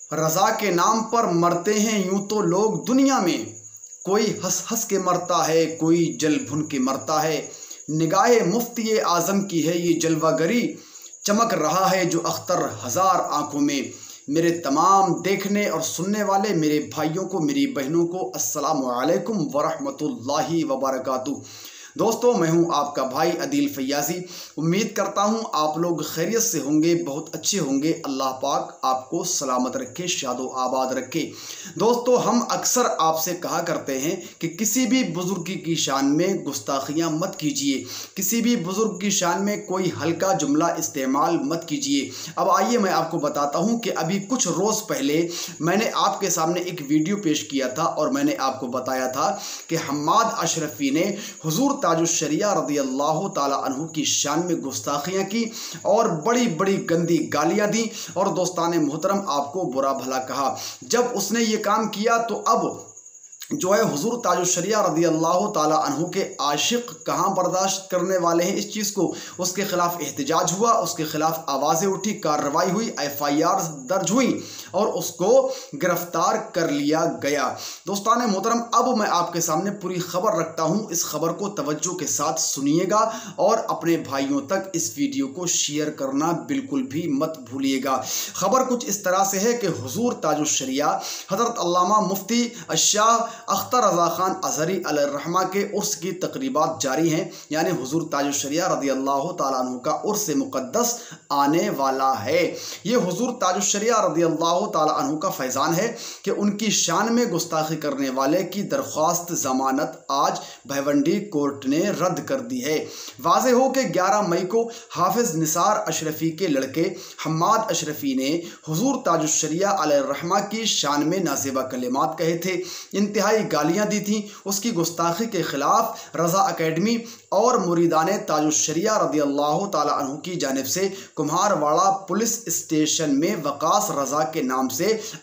रज़ा के नाम पर मरते हैं यूं तो लोग दुनिया में, कोई हंस हंस के मरता है, कोई जल भुन के मरता है। निगाहे मुफ्ती आज़म की है ये जलवागरी, चमक रहा है जो अख्तर हज़ार आंखों में। मेरे तमाम देखने और सुनने वाले मेरे भाइयों को, मेरी बहनों को अस्सलामु अलैकुम वरहमतुल्लाहि वबरकातुहू। दोस्तों, मैं हूं आपका भाई अदील फैयाज़ी। उम्मीद करता हूं आप लोग खैरियत से होंगे, बहुत अच्छे होंगे। अल्लाह पाक आपको सलामत रखे, शादो आबाद रखे। दोस्तों, हम अक्सर आपसे कहा करते हैं कि किसी भी बुज़ुर्ग की शान में गुस्ताखियां मत कीजिए, किसी भी बुज़ुर्ग की शान में कोई हल्का जुमला इस्तेमाल मत कीजिए। अब आइए मैं आपको बताता हूं कि अभी कुछ रोज़ पहले मैंने आपके सामने एक वीडियो पेश किया था और मैंने आपको बताया था कि हम्माद अशरफी ने हुजूर ताजुश्शरिया रज़ियल्लाहु ताला अन्हु की शान में गुस्ताखियाँ की और बड़ी बड़ी गंदी गालियाँ दी और दोस्ताने मोहतरम आपको बुरा भला कहा। जब उसने ये काम किया तो अब जो है हुजूर ताजुश्शरिया रज़ियल्लाहु ताला अन्हु के आशिक कहाँ बर्दाश्त करने वाले हैं इस चीज़ को। उसके ख़िलाफ़ एहतजाज हुआ, उसके ख़िलाफ़ आवाज़ें उठी, कार्रवाई हुई, FIR दर्ज हुई और उसको गिरफ्तार कर लिया गया। दोस्ताने मोहतरम, अब मैं आपके सामने पूरी खबर रखता हूँ। इस खबर को तवज्जो के साथ सुनिएगा और अपने भाइयों तक इस वीडियो को शेयर करना बिल्कुल भी मत भूलिएगा। खबर कुछ इस तरह से है कि हुजूर ताजुश्शरिया हज़रत अल्लामा मुफ्ती शाह अख्तर रज़ा खान अज़हरी अलैहिर्रहमा के उर्स की तकरीबात जारी हैं, यानी हुजूर ताजुश्शरिया रज़ियल्लाहु ताला अन्हु का उर्स मुक़द्दस आने वाला है। ये हुजूर ताजुश्शरिया रज़ियल्लाहु ताला अन्हु का फैज़ान है कि उनकी शान में गुस्ताखी करने वाले की दरख्वास्त ज़मानत आज भिवंडी कोर्ट ने रद्द कर दी है। वाज़ेह हो कि 11 मई को हाफिज़ निसार अशरफी के लड़के हम्माद अशरफी ने हुजूर ताजुश्शरिया अलैहिर्रहमा की शान में नाज़िबा कलिमात कहे थे, इंतहाई गालियां दी थी। उसकी गुस्ताखी के खिलाफ रज़ा अकेडमी और मुरीदाने ताजुश्शरिया रज़ियल्लाहु ताला अन्हु की जानिब से कुम्हारवाड़ा पुलिस स्टेशन में वकास रज़ा के नाम से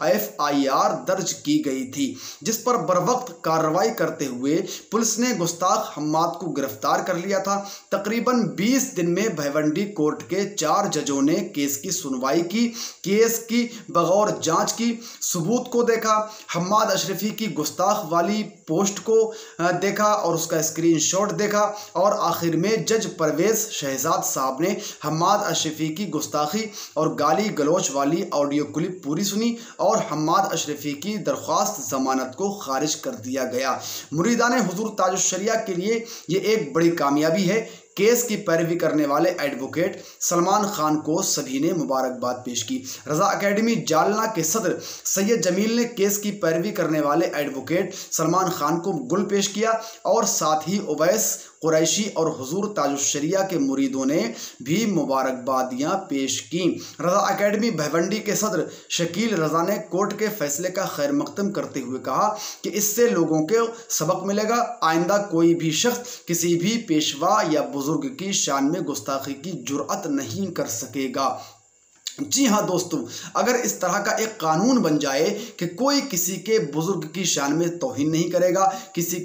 FIR दर्ज की गई थी, जिस पर बरवक्त कार्रवाई करते हुए पुलिस ने गुस्ताख हम्माद को गिरफ्तार कर लिया था। तकरीबन 20 दिन में भिवंडी कोर्ट के 4 जजों ने केस की सुनवाई की, केस की बगौर जांच की, सबूत को देखा, हम्माद अशरफी की गुस्ताख वाली पोस्ट को देखा और उसका स्क्रीनशॉट देखा और आखिर में जज परवेज़ शहजाद साहब ने हम्माद अशरफी की गुस्ताखी और गाली गलौच वाली ऑडियो क्लिप पूरी सुनी और हम्माद अशरफी की दरख्वास्त ज़मानत को खारिज कर दिया गया। मुरीदाने हुजूर ताजुश्शरिया के लिए ये एक बड़ी कामयाबी है। केस की पैरवी करने वाले एडवोकेट सलमान खान को सभी ने मुबारकबाद पेश की। रज़ा अकेडमी जालना के सदर सैयद जमील ने केस की पैरवी करने वाले एडवोकेट सलमान खान को गुल पेश किया और साथ ही उवैस कुरैशी और हुजूर ताजुश्शरिया के मुरीदों ने भी मुबारकबादियाँ पेश की। रज़ा अकेडमी भिवंडी के सदर शकील रज़ा ने कोर्ट के फैसले का खैर मकदम करते हुए कहा कि इससे लोगों को सबक मिलेगा। आइंदा कोई भी शख्स किसी भी पेशवा या बुजुर्ग की शान में गुस्ताखी की जुर्अत नहीं कर सकेगा। जी हाँ दोस्तों, अगर इस तरह का एक कानून बन जाए कि कोई किसी के बुजुर्ग की शान में तौहीन नहीं करेगा, किसी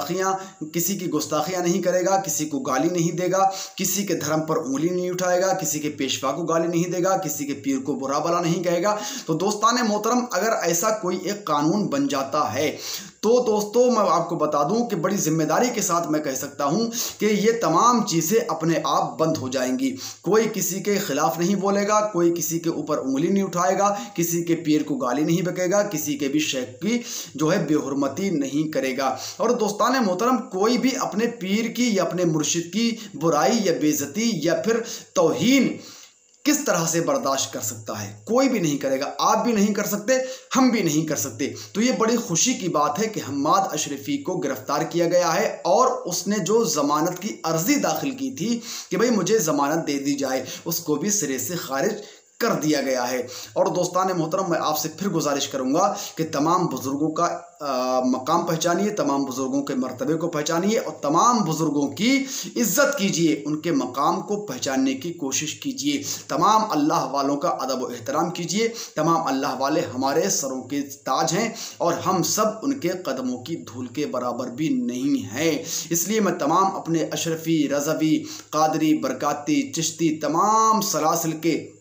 की गुस्ताखियाँ नहीं करेगा, किसी को गाली नहीं देगा, किसी के धर्म पर उंगली नहीं उठाएगा, किसी के पेशवा को गाली नहीं देगा, किसी के पीर को बुरा भला नहीं कहेगा, तो दोस्ताने मोहतरम अगर ऐसा कोई एक कानून बन जाता है तो दोस्तों मैं आपको बता दूं कि बड़ी जिम्मेदारी के साथ मैं कह सकता हूं कि ये तमाम चीज़ें अपने आप बंद हो जाएंगी। कोई किसी के खिलाफ नहीं बोलेगा, कोई किसी के ऊपर उंगली नहीं उठाएगा, किसी के पीर को गाली नहीं बकेगा, किसी के भी शेख की जो है बेहुरमती नहीं करेगा। और दोस्ताने मोहतरम कोई भी अपने पीर की या अपने मुर्शिद की बुराई या बेइज्जती या फिर तौहीन किस तरह से बर्दाश्त कर सकता है? कोई भी नहीं करेगा। आप भी नहीं कर सकते, हम भी नहीं कर सकते। तो ये बड़ी खुशी की बात है कि हम्माद अशरफी को गिरफ्तार किया गया है और उसने जो ज़मानत की अर्जी दाखिल की थी कि भाई मुझे ज़मानत दे दी जाए, उसको भी सिरे से खारिज कर दिया गया है। और दोस्तान मोहतरम मैं आपसे फिर गुजारिश करूंगा कि तमाम बुज़ुर्गों का मकाम पहचानिए, तमाम बुज़ुर्गों के मर्तबे को पहचानिए और तमाम बुज़ुर्गों की इज़्ज़त कीजिए, उनके मकाम को पहचानने की कोशिश कीजिए। तमाम अल्लाह वालों का अदब व एहतराम कीजिए। तमाम अल्लाह वाले हमारे सरों के ताज हैं और हम सब उनके कदमों की धूल के बराबर भी नहीं हैं। इसलिए मैं तमाम अपने अशरफी, रज़वी, कादरी, बरकाती, चिश्ती तमाम सलासिल के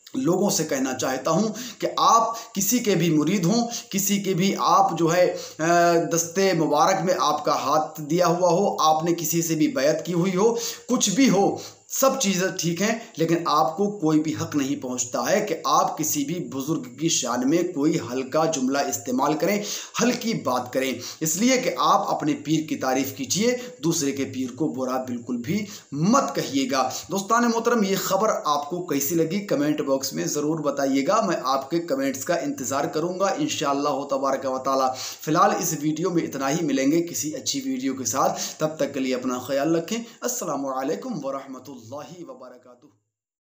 लोगों से कहना चाहता हूं कि आप किसी के भी मुरीद हों, किसी के भी आप जो है दस्ते मुबारक में आपका हाथ दिया हुआ हो, आपने किसी से भी बैत की हुई हो, कुछ भी हो, सब चीज़ें ठीक हैं, लेकिन आपको कोई भी हक नहीं पहुंचता है कि आप किसी भी बुजुर्ग की शान में कोई हल्का जुमला इस्तेमाल करें, हल्की बात करें। इसलिए कि आप अपने पीर की तारीफ़ कीजिए, दूसरे के पीर को बुरा बिल्कुल भी मत कहिएगा। दोस्तान मोहतरम, ये खबर आपको कैसी लगी कमेंट बॉक्स में ज़रूर बताइएगा। मैं आपके कमेंट्स का इंतज़ार करूँगा इंशाअल्लाह तबारक व तआला। फ़िलहाल इस वीडियो में इतना ही, मिलेंगे किसी अच्छी वीडियो के साथ। तब तक के लिए अपना ख्याल रखें। अस्सलामु अलैकुम व रहमतुल्लाहि व बरकातुहू।